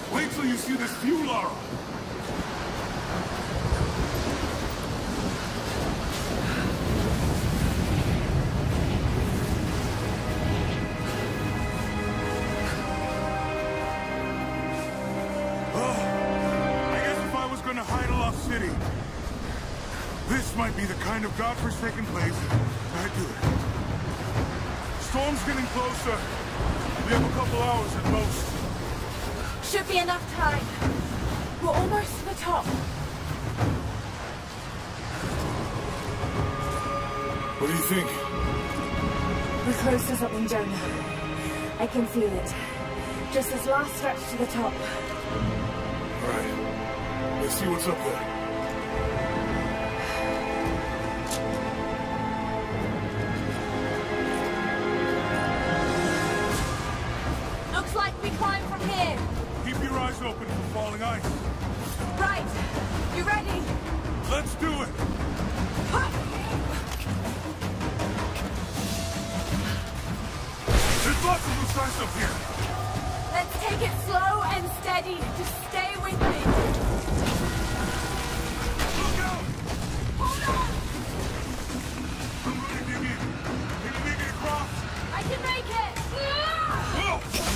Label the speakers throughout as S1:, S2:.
S1: Wait till you see this view, Lara!
S2: City. This might be the kind of godforsaken place I'd do it. Storm's getting closer. We have a couple hours at most.
S3: Should be enough time. We're almost to the top.
S2: What do you think?
S3: We're close to something, Jonah. I can feel it. Just this last stretch to the top.
S2: All right. Let's see what's up there.
S3: Looks like we climb from here.
S2: Keep your eyes open for falling ice.
S3: Right. You ready?
S2: Let's do it. There's lots of loose ice up here.
S3: Let's take it slow and steady. Just stay with me.
S2: Look out!
S3: Hold on!
S2: I'm gonna dig in. Can you make it across?
S3: I can make it!
S2: Whoa!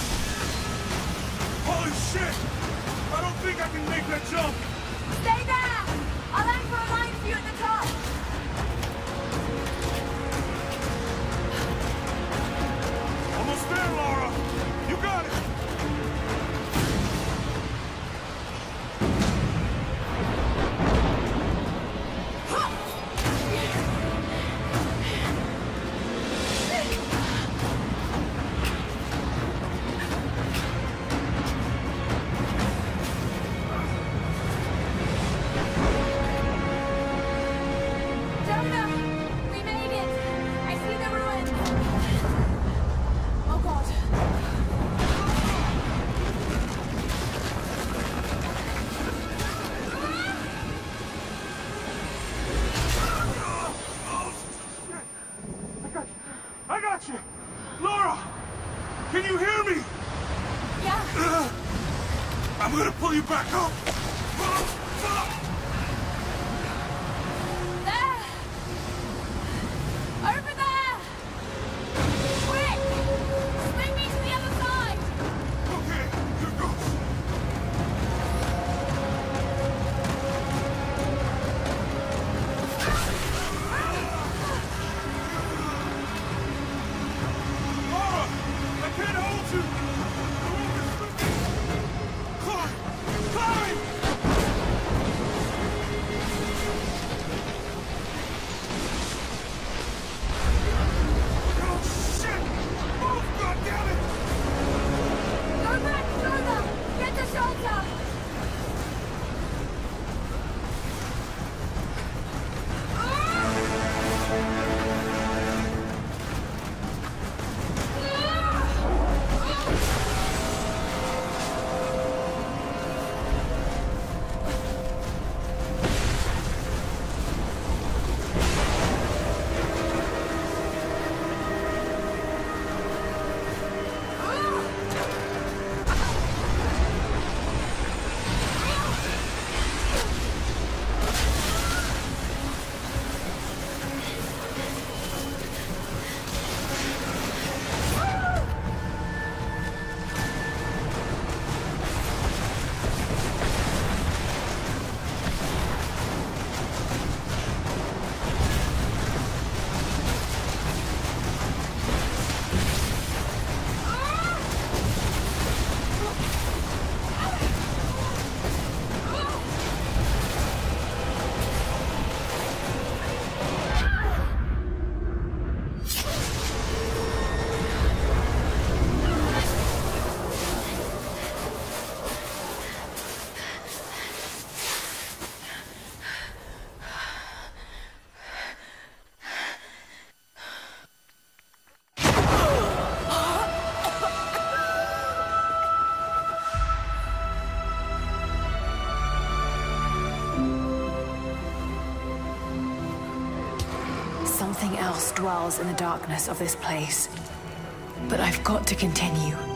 S2: Holy shit! I don't think I can make that jump!
S3: Stay there! I'll anchor a line for you at the top.
S2: Almost there, Lara! You got it! Lara! Can you hear me?
S3: Yeah.
S2: I'm gonna pull you back up!
S3: There! Over there! Quick! Swing me to the other side!
S2: Okay, here goes. Lara! I can't hold you! Climb! Climb! Oh, shit! Move, goddammit!
S3: Go back, Jonah! Get the shelter!
S4: Something else dwells in the darkness of this place. But I've got to continue.